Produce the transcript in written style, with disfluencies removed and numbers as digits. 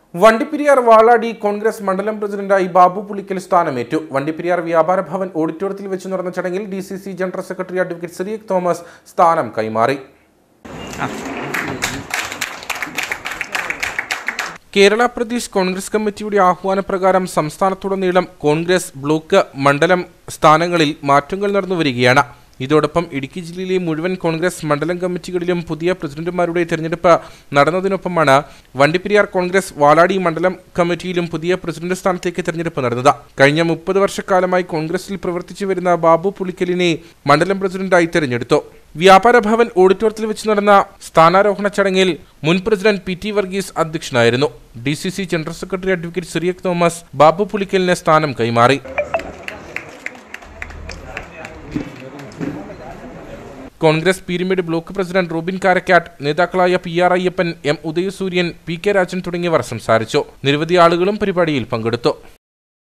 വണ്ടിപ്പെരിയാർ വാളാടി കോൺഗ്രസ് മണ്ഡലം പ്രസിഡന്റായി ബാബു പുളിക്കൽ സ്ഥാനമേറ്റു. വണ്ടിപ്പെരിയാർ വ്യാപാര ഭവൻ ഓഡിറ്റോറിയത്തിൽ വെച്ച് നടന്ന ചടങ്ങിൽ DCC general secretary advocate Cyriac Thomas സ്ഥാനം കൈമാറി. കേരള പ്രദേശ് കോൺഗ്രസ് കമ്മിറ്റിയുടെ ആഹ്വാനപ്രകാരം സംസ്ഥാനത്തുടനീളം കോൺഗ്രസ് ബ്ലോക്ക് മണ്ഡലം സ്ഥാനങ്ങളിൽ മാറ്റങ്ങൾ നടന്നുവരികയാണ്. ഇതോടൊപ്പം ഇടുക്കി ജില്ലയിലെ മുഴുവൻ കോൺഗ്രസ് മണ്ഡലം കമ്മിറ്റികളിലും പുതിയ പ്രസിഡന്റുമാരുടെ തെരഞ്ഞെടുപ്പ് നടന്നതിനൊപ്പമാണ് വണ്ടിപ്പെരിയാർ കോൺഗ്രസ് വാളാടി മണ്ഡലം കമ്മിറ്റിയിലും പുതിയ പ്രസിഡന്റ് സ്ഥാനത്തേക്ക് തെരഞ്ഞെടുപ്പ് നടന്നത്. കഴിഞ്ഞ 30 വർഷക്കാലമായി കോൺഗ്രസിൽ പ്രവർത്തിച്ചു വരുന്ന ബാബു പുളിക്കലിനെ മണ്ഡലം പ്രസിഡന്റായി തെരഞ്ഞെടുത്തു. വ്യാപാര ഭവൻ ഓഡിറ്റോറിയത്തിൽ വെച്ച് നടന്ന സ്ഥാനാരോഹണ ചടങ്ങിൽ മുൻ പ്രസിഡന്റ് PT വർഗീസ് അധ്യക്ഷനായിരുന്നു. DCC general secretary advocate Cyriac Thomas Babu പുളിക്കലിന് സ്ഥാനം കൈമാറി. കോൺഗ്രസ് പീരുമേട് ബ്ലോക്ക് പ്രസിഡന്റ് റോബിൻ കാരക്കാട്ട്, നേതാക്കളായ PR Ayyappan, M ഉദയസൂര്യൻ, PK Rajan തുടങ്ങിയവർ സംസാരിച്ചു. നിരവധി ആളുകളും പരിപാടിയിൽ പങ്കെടുത്തു.